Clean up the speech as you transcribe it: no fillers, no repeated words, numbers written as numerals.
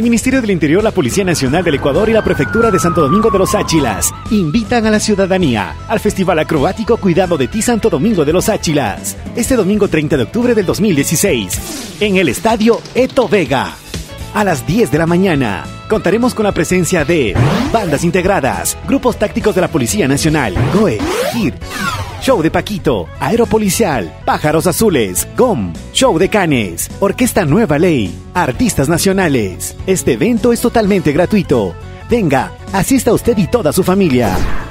Ministerio del Interior, la Policía Nacional del Ecuador y la Prefectura de Santo Domingo de los Áchilas invitan a la ciudadanía al Festival Acrobático Cuidado de Ti Santo Domingo de los Áchilas, este domingo 30 de octubre del 2016, en el Estadio Eto Vega. A las 10 de la mañana, contaremos con la presencia de bandas integradas, grupos tácticos de la Policía Nacional, GOE, GIR, Show de Paquito, Aeropolicial, Pájaros Azules, GOM, Show de Canes, Orquesta Nueva Ley, artistas nacionales. Este evento es totalmente gratuito. Venga, asista usted y toda su familia.